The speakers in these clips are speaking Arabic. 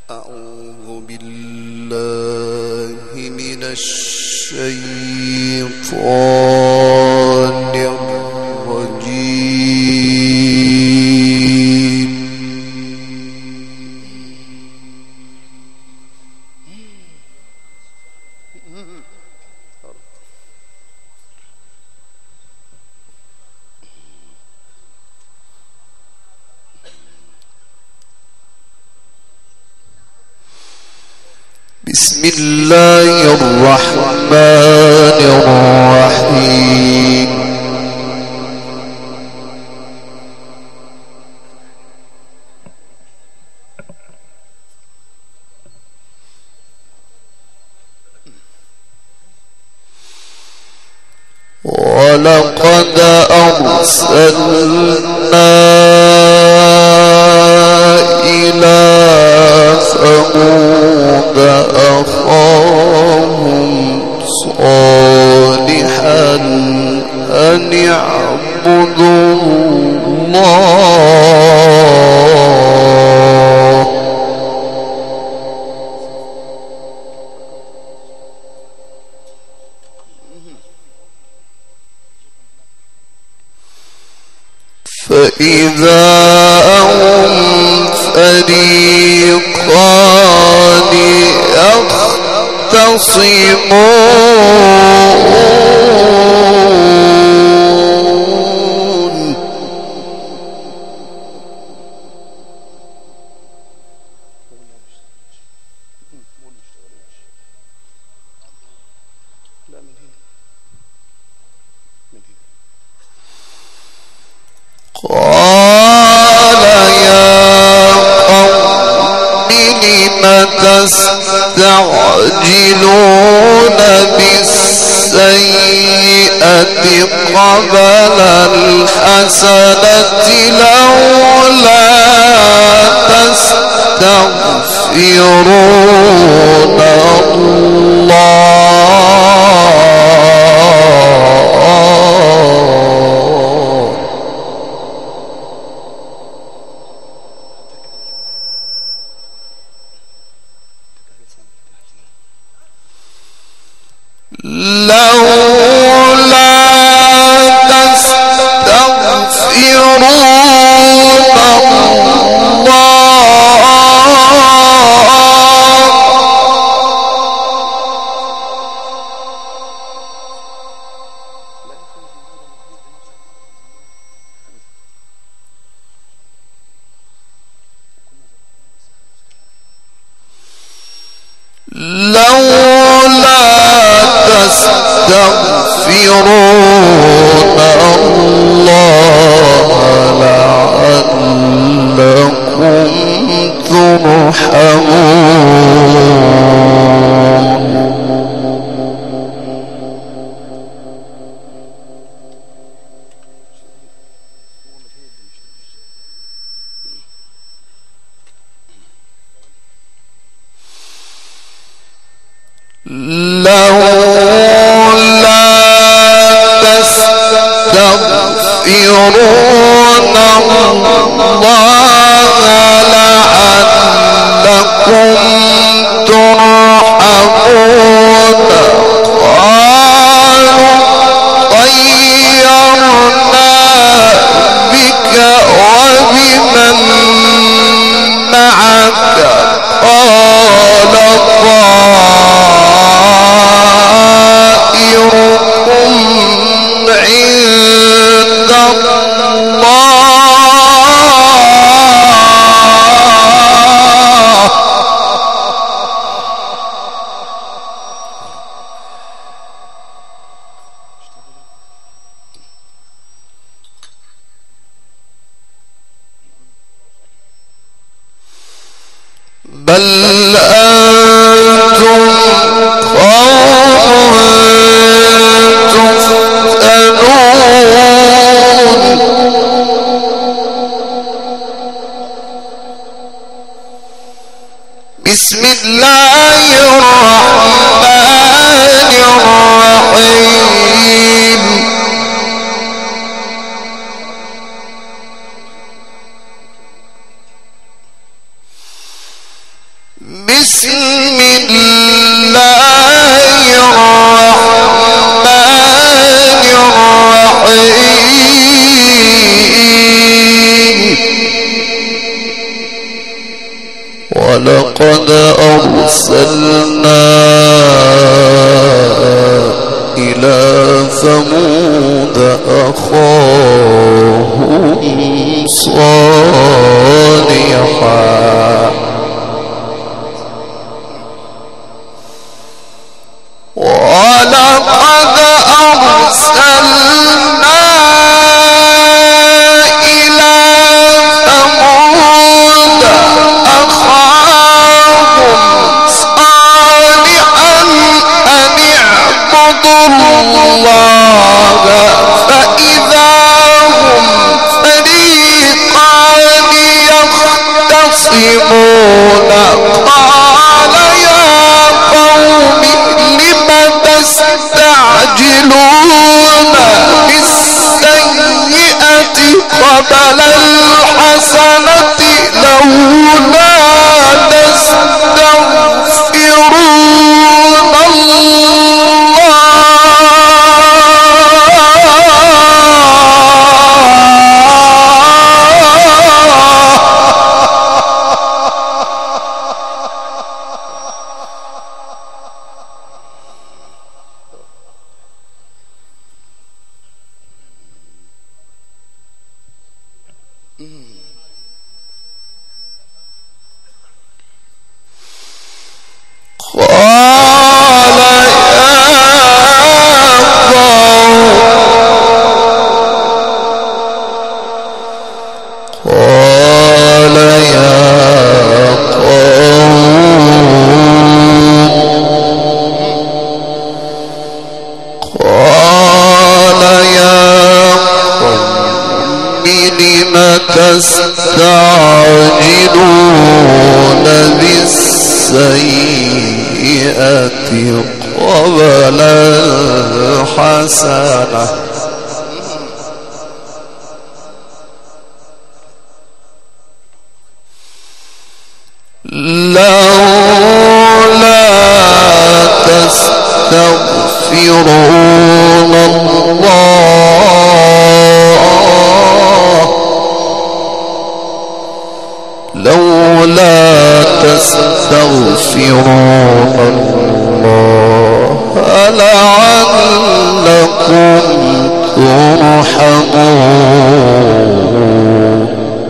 أعوذ بالله من الشيطان الرجيم. بسم الله الرحمن الرحيم. ولقد أرسلنا إلى ثمود أخاهم صالحا أن اعبدوا الله فإذا هم فريقان يختصمون. قال يا قوم لم تستعجلون بالسيئة قبل الحسنة لولا تستغفرون الله بل أنتم قوم تفتنون. بسم الله الرحمن الرحيم. بسم الله الرحمن الرحيم ولقد أرسلنا إلى ثمود أخاهم صالحا ولقد أرسلنا إلى ثمود أخاهم صالحا أن اعبدوا الله فإذا هم فريقان يختصمون قال يا قوم لم تستعجلون بالسيئة قبل الحسنة لولا تستغفرون تستعجلون بالسيئة قبل الحسنة لولا تستغفرون الله لولا تستغفرون الله لعلكم ترحمون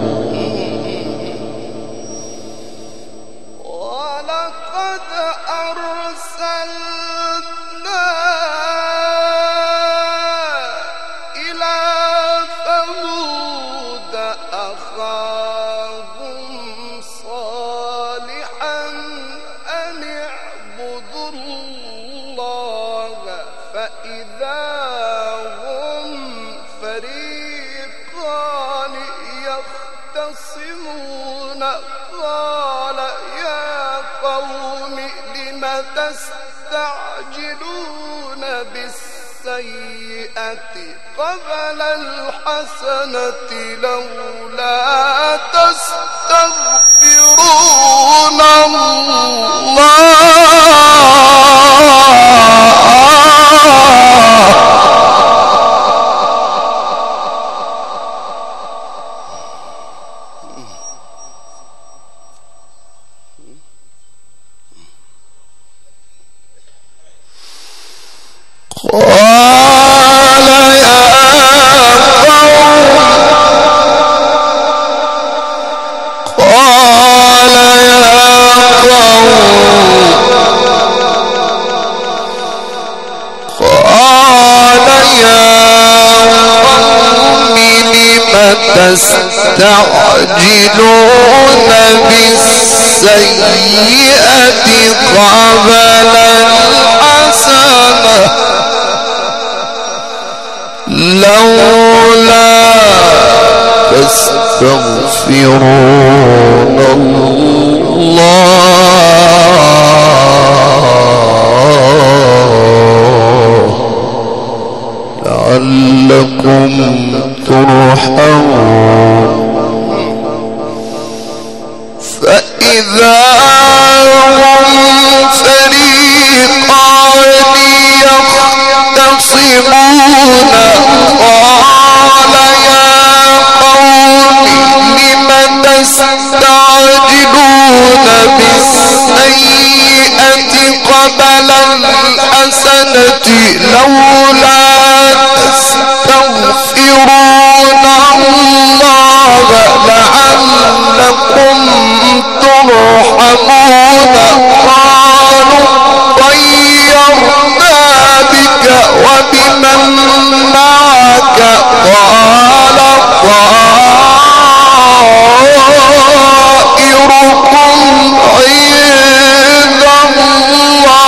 ولقد أرسلنا إلى ثمود أخاهم صالحا أن اعبدوا الله فإذا هم فريقان يختصمون قال يا قوم لم تستعجلون بالسيئة قبل الحسنة لولا تستغفرون تستعجلون بالسيئة قبل الحسنة لولا تستغفرون الله لعلكم ترحمون فإذا الحسنة لولا تستغفرون الله لعلكم ترحمون قالوا طيرنا بك وبمن معك قال طائركم عند الله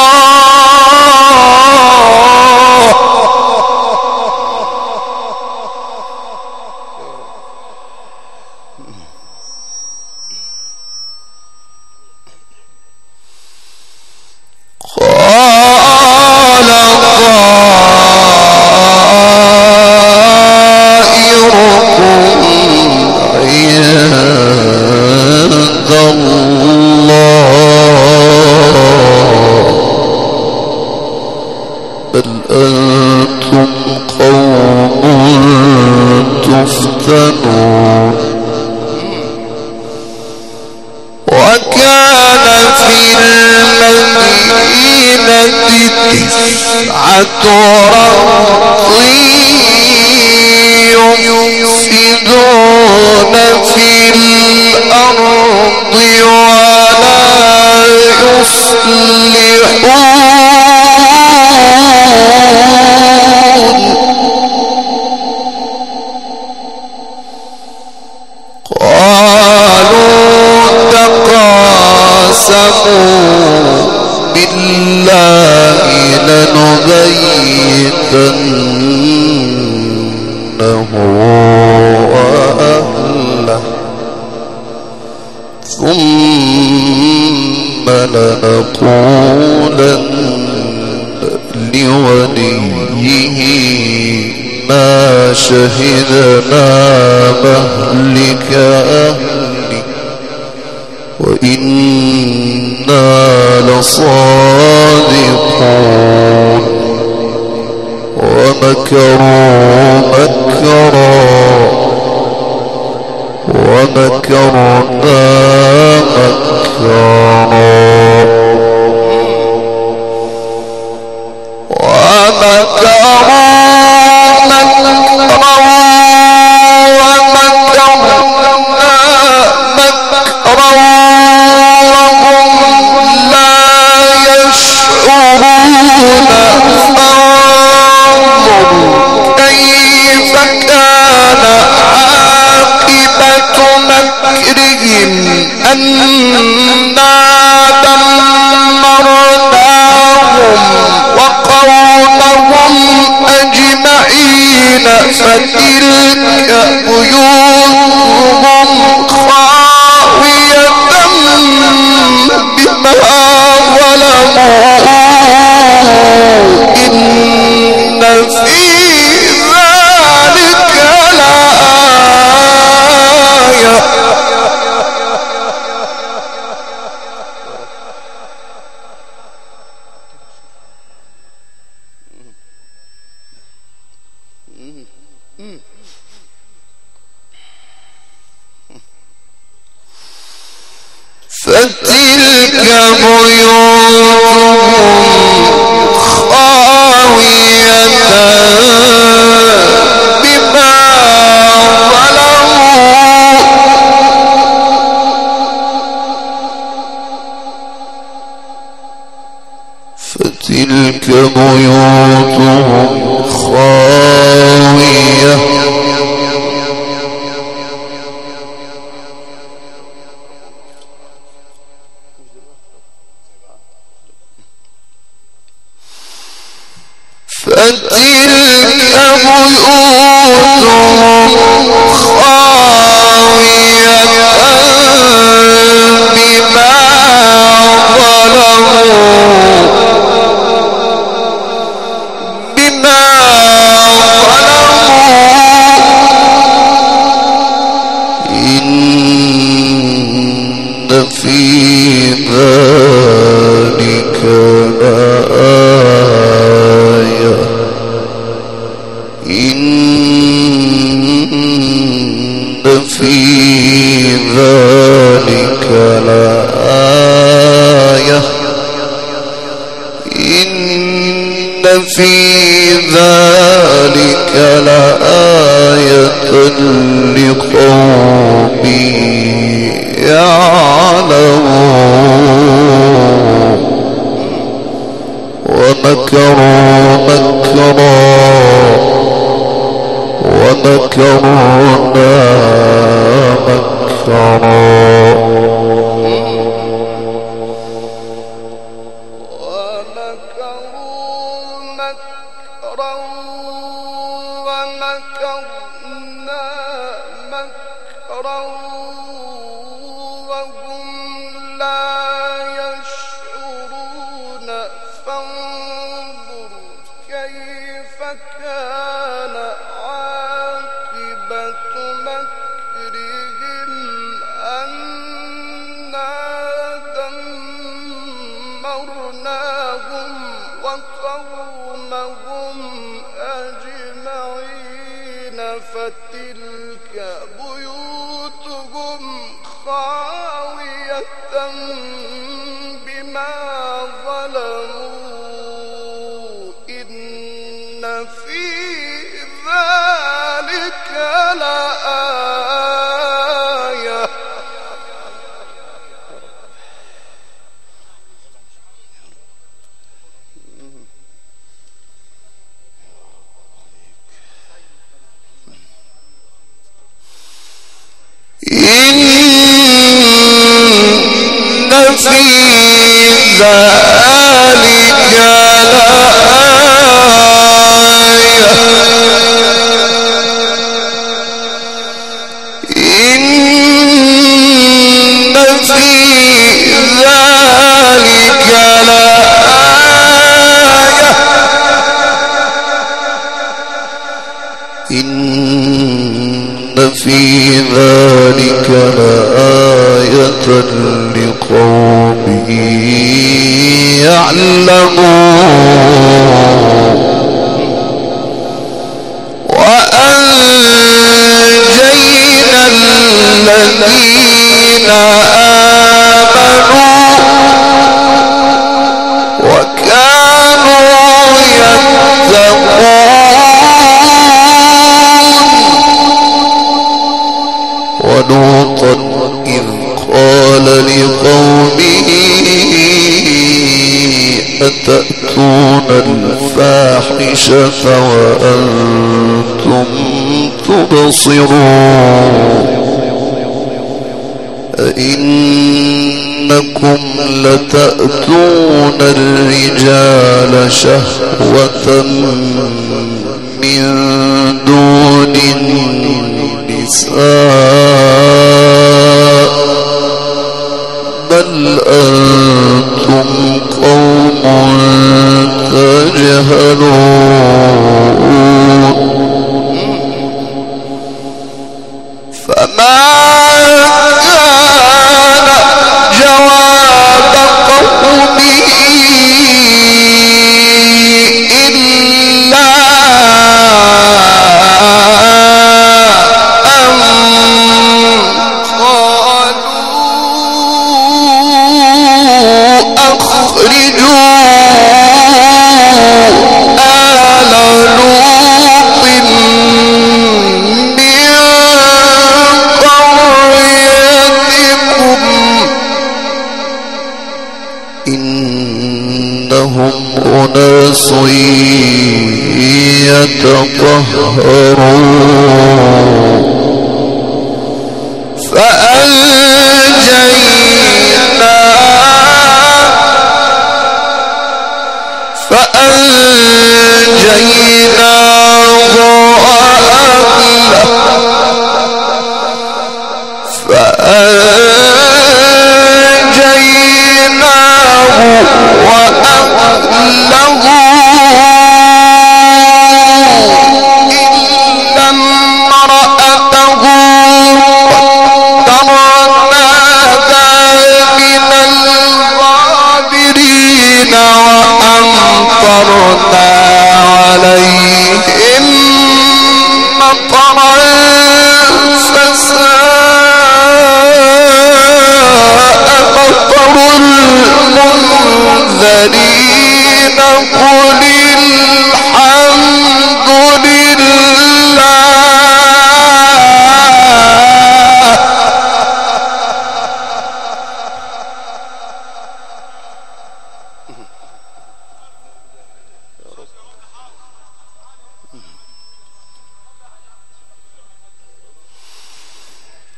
وكان في المدينة 9 رهط يفسدون في الأرض ولا يصلحون بالله لنبيتنه وأهله ثم لنقولن لوليه ما شهدنا مهلك أهله وإنا لصادقون ومكروا مكرا ومكرنا مكرا أنا دمرناهم وقومهم أجمعين فتلك بيوتهم خاوية بما ظلموا إن في ذلك لآية فتلك بيوتهم خاوية بما ظلموا فتلك بيوتهم خاوية فتلك بيوتهم خاوية بما ظلموا إن في ذلك لآية إن في ذلك لآية إن في ذلك لآية لقوم يعلمون ومكروا مكرا ومكرنا مكرا فتلك بيوتهم خاوية بما ظلموا إن في ذلك لآية إن في ذلك لآية إن في ذلك لآية إن في ذلك لآية لقوم يعلمون وأنجينا الذين آمنوا وكانوا يتقون ولوطا إذ قال لقومه أتأتون الفاحشة وأنتم تبصرون أئنكم لتأتون الرجال شهوة من دون النساء بل أنتم قوم تجهلون فما كان جواب قومه إلا إنهم أناس يتطهرون فأنجيناه وأهله إلا امرأته قدرنا من الغابرين وأمطرنا عليهم مطرا فساء مطر المنذرين قل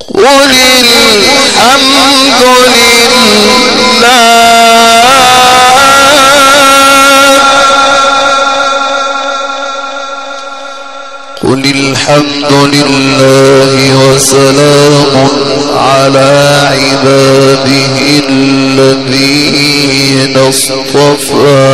قل الحمد قل الحمد لله وسلام على عباده الذين اصطفى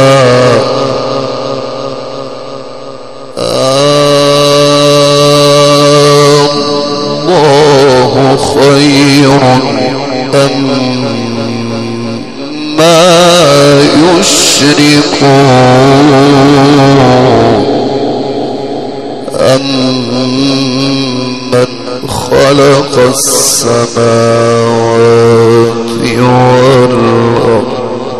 الله خير أما يشركون أمن خلق السماوات والأرض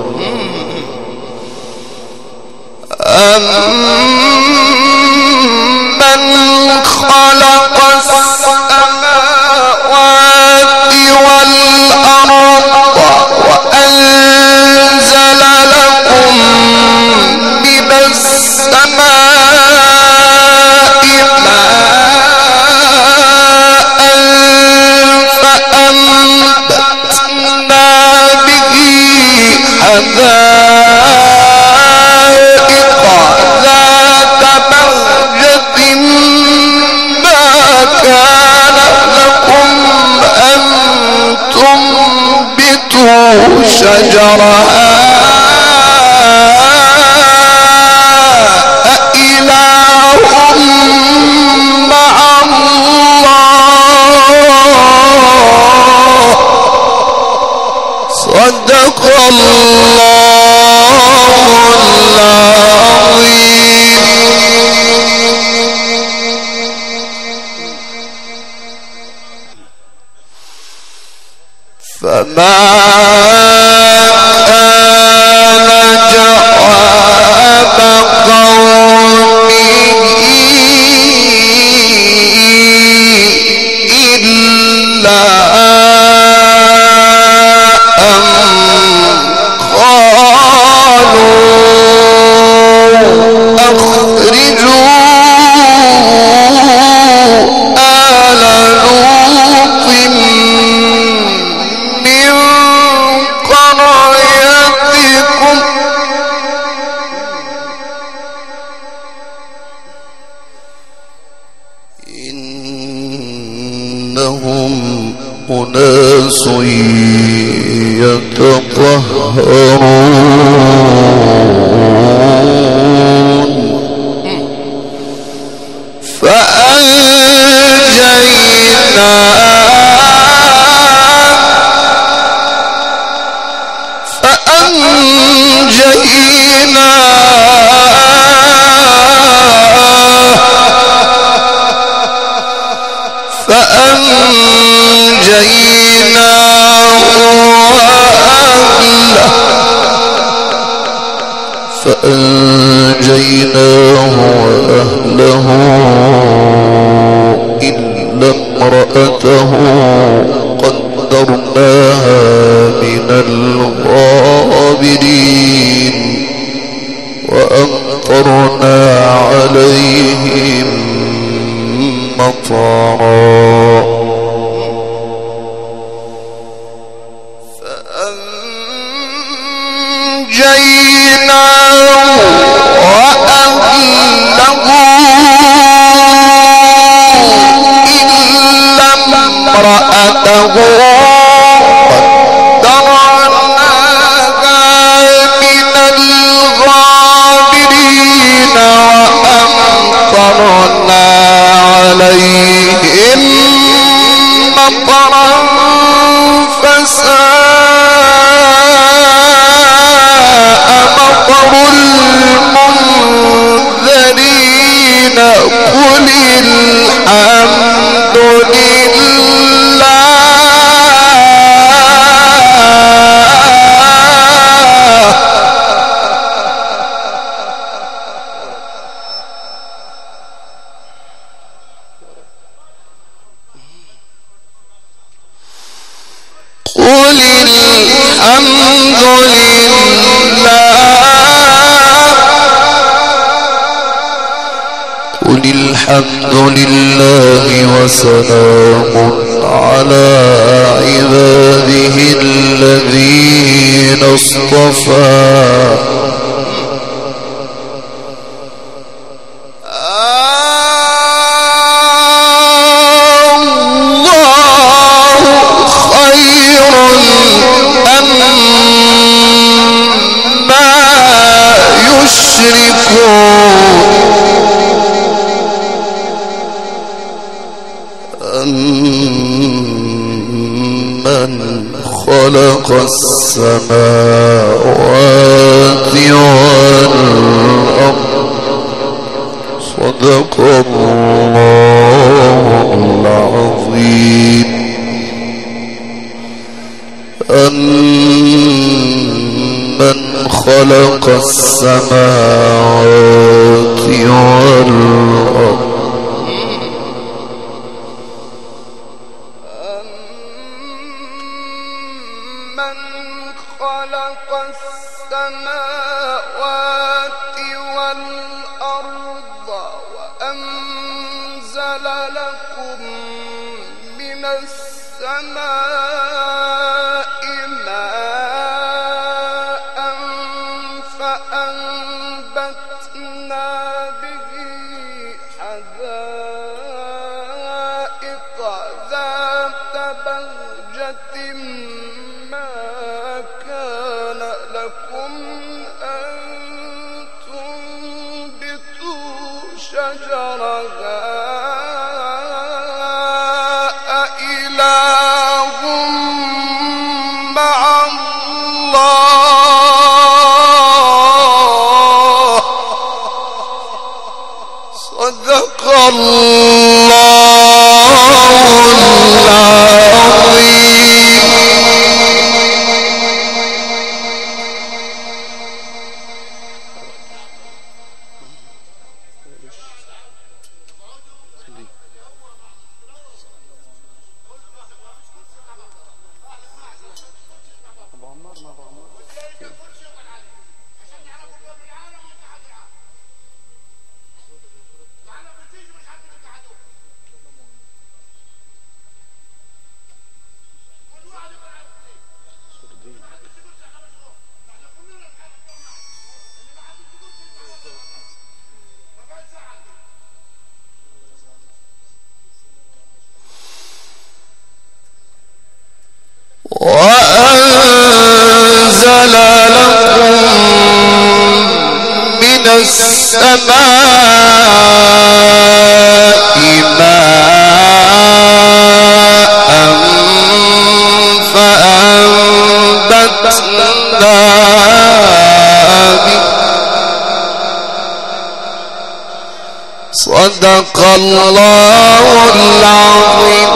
أمن خلق السماوات والأرض وأنزل لكم من السماء فأنبتنا به حدائق ذات بهجة ما كان لكم أن تنبتوا شجرها أإله مع الله صدق الله العظيم فما كان جواب قومه إلا أن قالوا أخرجوا آل لوط من قريتكم إنهم أناس يتطهرون فأنجيناه وأهله إلا امرأته قدرناها من الغابرين وأمطرنا عليهم مطرا فأنجيناه وأهله إلا امرأته قدرناها من الغابرين وأمطرنا عليهم مطرا فساء مطر المنذرين قل الحمد لله قل الحمد لله قل الحمد لله الله وسلام على عباده الذين اصطفى. خلق السماوات والأرض. صدق الله العظيم. أمن خلق السماوات والأرض. خلق السماوات والأرض وأنزل لكم من السماء ماء فأنبتنا به حدائق ذات بهجة شجرها أإله مع الله. صدق الله العظيم. وأنزل لكم من السماء ماء فأنبتنا به. صدق الله العظيم.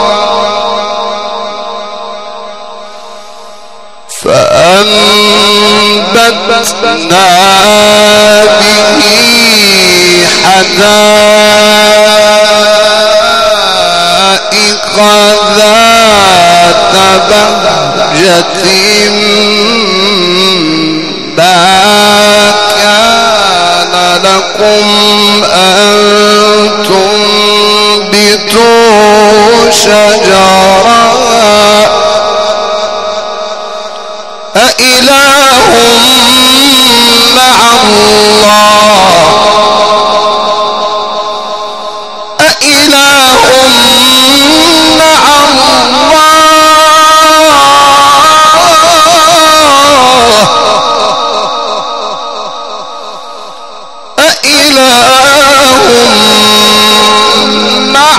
فأنبتنا به حدائق ذات بهجة ما كان لكم أن تنبتوا شجرها أإله مع الله. أإله مع الله. أإله مع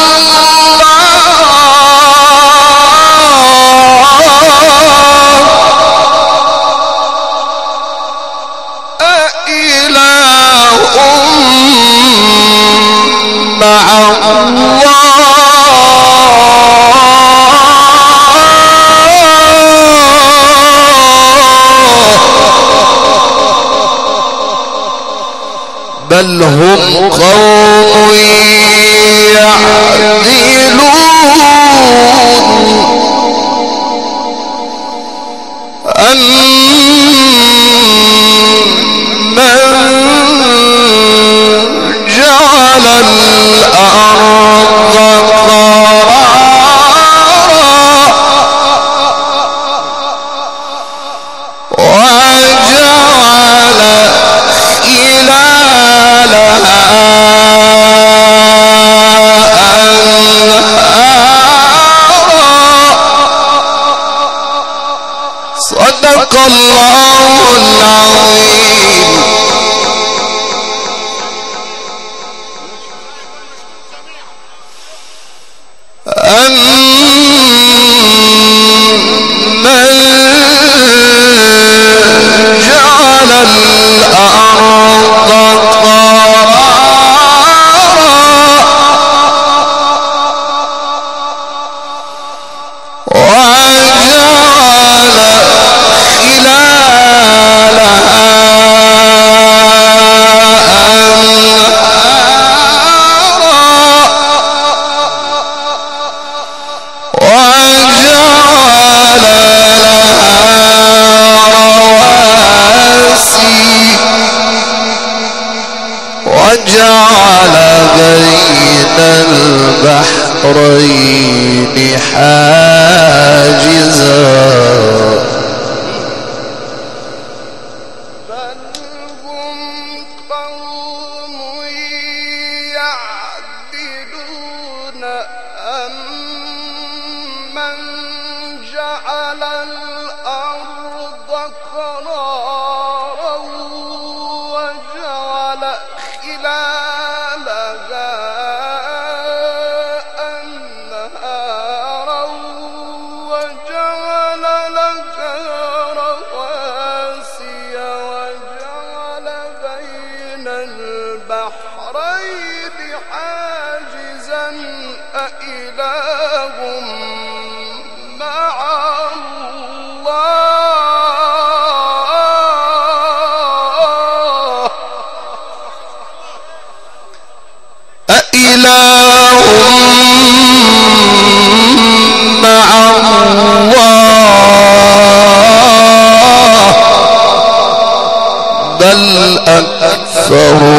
بل هم قوم يعدلون. أمن جعل الأرض وجعل بين البحرين حاجزا بل هم قوم يعدلون أمن جعل الأرض قرارا وجعل خلالها أنهارا وجعل لها رواسي وجعل بين البحرين حاجزا أإله مع الله أإله مع الله بل أكثرهم